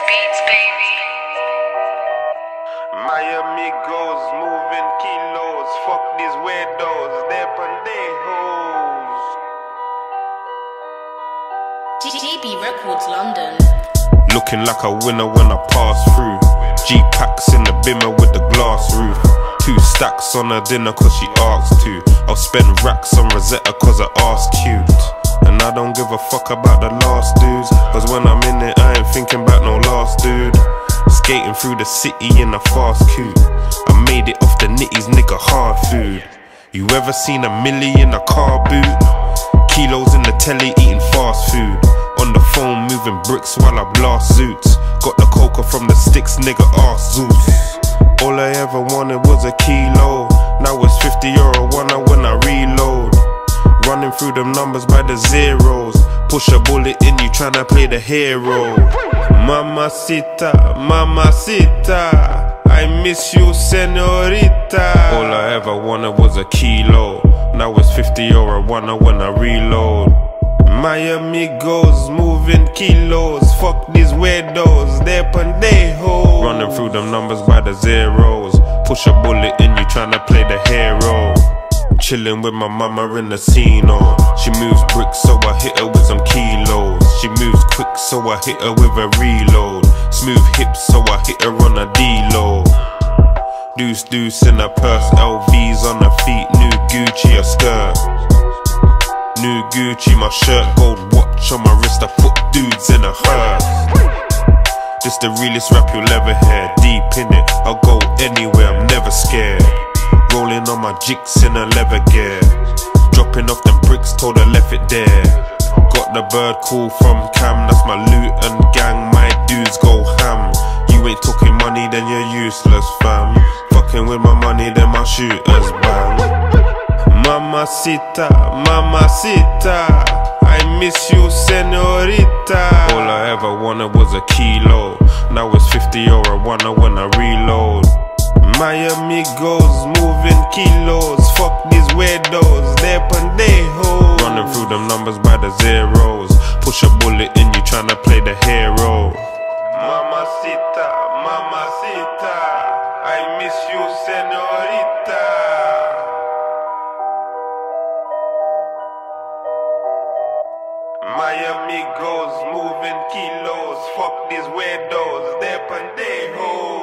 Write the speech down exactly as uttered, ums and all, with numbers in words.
Beats, baby. My amigos moving kilos. Fuck these weirdos, they're pendejos. G B Records London. Looking like a winner when I pass through. G-packs in the bimmer with the glass roof. Two stacks on her dinner cause she asked to. I'll spend racks on Rosetta cause her ass cute. And I don't give a fuck about the last dudes, cause when I'm in it I ain't thinking about no last dude. Skating through the city in a fast coupe. I made it off the nitties, nigga, hard food. You ever seen a milli in a car boot? Kilos in the telly eating fast food. On the phone moving bricks while I blast suits. Got the coca from the sticks, nigga, ask Zeus. All I ever wanted was a kilo. Now it's fifty euro one when I reload. Running through them numbers by the zeros. Push a bullet in you tryna play the hero. Mamacita, mamacita, I miss you, senorita. All I ever wanted was a kilo. Now it's fifty euro one when I reload. My amigos moving kilos. Fuck these weirdos, they're pendejos. Running through them numbers by the zeros. Push a bullet in you tryna play the hero. Chilling with my mama in the casino. She moves bricks so I hit her with some kilos. She moves quick so I hit her with a reload. Smooth hips so I hit her on a D-low. Deuce deuce in her purse, L Vs on her feet. New Gucci a skirt. New Gucci my shirt, gold watch on my wrist. I put dudes in a hearse. This the realest rap you'll ever hear. Deep in it, I'll go anywhere, I'm never scared. Rolling on my jigs in a leather gear. Dropping off them bricks, told her left it there. Got the bird call from Cam, that's my loot and gang. My dudes go ham. You ain't talking money, then you're useless, fam. Fucking with my money, then my shooters bang. Mamacita, mamacita, I miss you, senorita. All I ever wanted was a kilo. Now it's fifty euro one when I reload. My amigos moving kilos. Fuck these weirdos, they're pendejos. Running through them numbers by the zeros. Push a bullet in you tryna play the hero. Mamacita, mamacita, I miss you, senorita. My amigos moving kilos. Fuck these weirdos, they're pendejos.